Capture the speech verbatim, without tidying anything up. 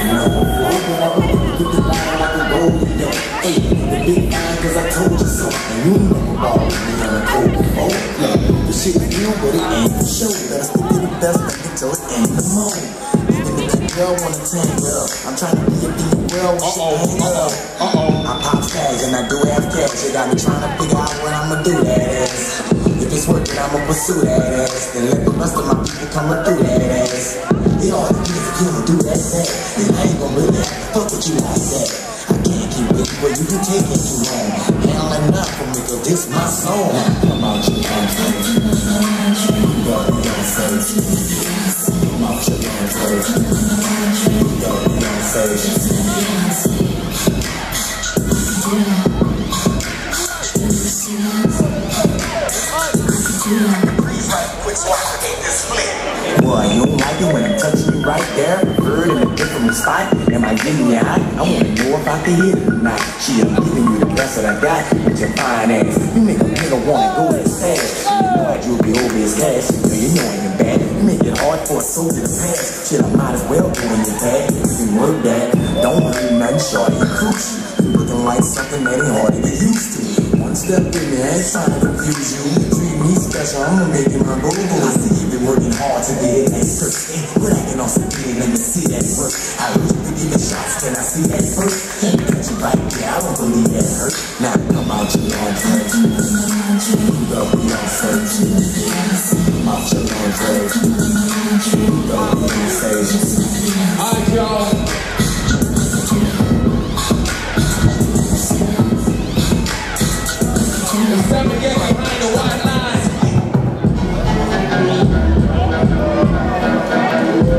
Cause I told you so, and you never ball with me on a cold boat. Look, the shit is real, but it ain't for show. Better stick to the best, make it till it ain't the moon. Even if the girl wanna tangle up, I'm trying to be a deep girl with shit hang up. Uh-oh, I pop tags and I do half cash. You got me trying to figure out what I'ma do that ass. If it's working, I'ma pursue that ass. Then let the rest of my people come through that ass. It all depends if you don't do that, that. Then I ain't gon' really fuck with you like that. I can't keep with you, but you can take it too long. Handling enough for me, cause this my song. Come out your own face. You got me on face. Come out your own face. You got me on face. Please write quick so I can get this split. Boy, you don't like it when I'm touching you right there, bird in a different spot. Am I giving you hot? I wanna know if I can hit it or not. She, I'm giving you the best that I got with your fine ass. You make a nigga wanna go this fast. You know I you'll be over his cash. So you know ain't it bad. You make it hard for a soul to pass. Shit, I might as well go in your bag. You can work that. Don't hurt nothing, shorty. You crucial. You looking like something that ain't hard to get used to. One step in there, I ain't trying to confuse you. Treat me special, I'ma make it my boo-boo. I see you been working hard to get that first. But I can also get it, let me see that work. I wish you could give it shots, can I see that first? Can't catch you right there, I don't believe that hurt. Now come out your own first. You got me on first. Come out your own first.